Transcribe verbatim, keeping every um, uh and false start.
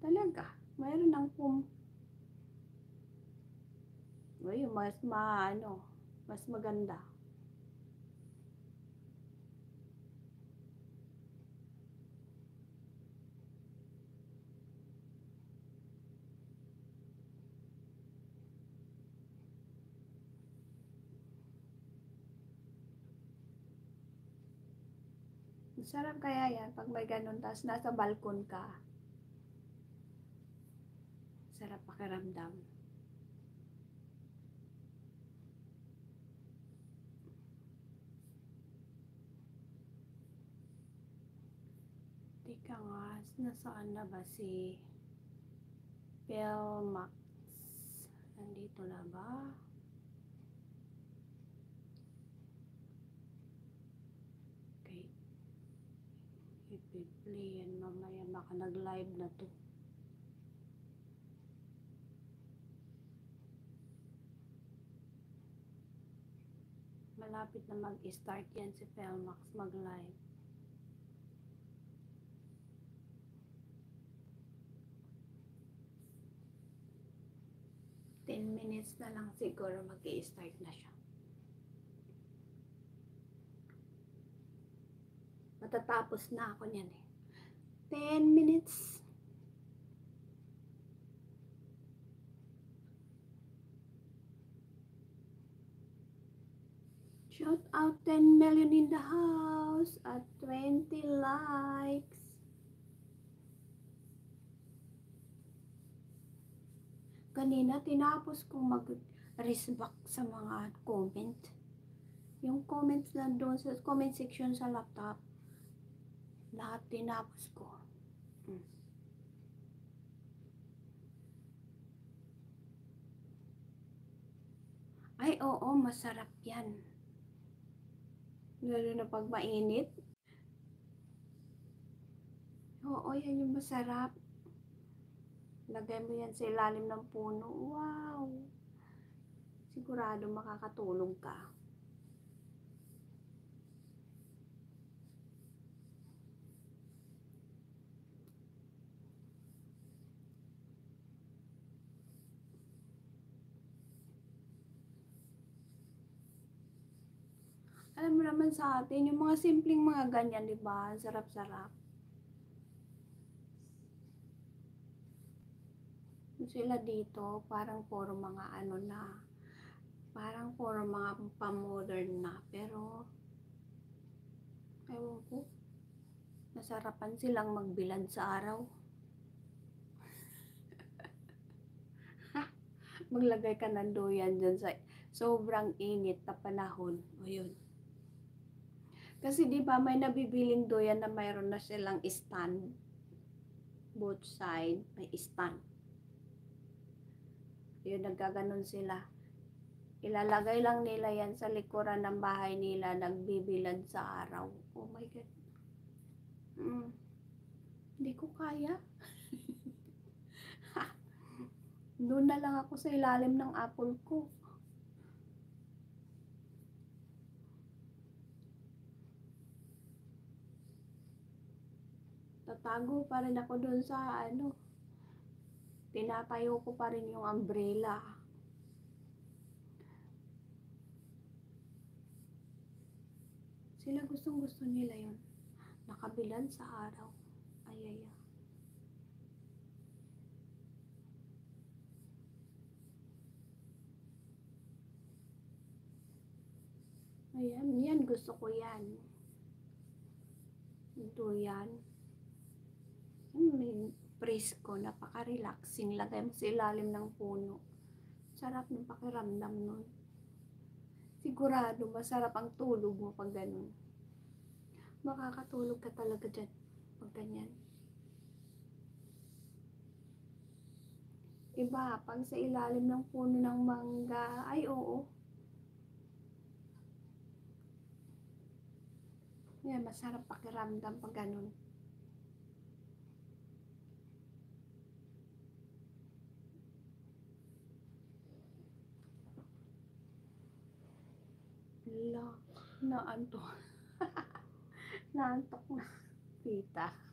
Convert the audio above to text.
Talaga, mayroon ng pum uy, mas maano, mas maganda. Masarap kaya yan pag may ganun, tas nasa balkon ka. Sarap pakiramdam. Teka nga, nasaan na ba si Pelmax? Nandito na ba? Okay. I-play yan mamaya, baka nag-live na to. Malapit na mag-start yan si Pelmax mag-live. ten minutes na lang siguro mag-i-start na siya. Matatapos na ako niyan eh. ten minutes. Shout out ten million in the house at twenty likes. Kanina tinapos kong mag-respect sa mga comment. Yung comments na doon sa comment section sa laptop, lahat tinapos ko. Hmm. Ay, oo, masarap yan. Lalo na pag mainit. Oo, yan yung masarap. Lagay mo yan sa ilalim ng puno. Wow! Sigurado makakatulog ka. Alam mo naman sa atin, yung mga simpleng mga ganyan, di ba? Sarap-sarap. Sila dito, parang puro mga ano na, parang puro mga pa-modern na, pero ewan ko, nasarapan silang magbilad sa araw. Maglagay ka ng duyan dyan sa sobrang init na panahon. O yun. Kasi di ba may nabibiling duyan na mayroon na silang stand. Both side, may stand. Yun, nagkaganon sila. Ilalagay lang nila yan sa likuran ng bahay nila, nagbibilad sa araw. Oh my God. Mm. Hindi ko kaya. Doon na lang ako sa ilalim ng apple ko. Tatago pa rin ako doon sa ano. Tinatayo ko pa rin yung umbrella. Sila gustong gusto nila yun. Nakabilad sa araw. Ayaya. Ayan, yan gusto ko yan. Ito yan. May presko, napaka-relaxing. Lagay mo sa ilalim ng puno. Sarap ng pakiramdam nun. Sigurado, masarap ang tulog mo pag ganun. Makakatulog ka talaga dyan pag ganyan. Iba, pag sa ilalim ng puno ng mangga, ay oo. Yan, masarap pakiramdam pag ganun. La, naantok. Naantok na. Tita.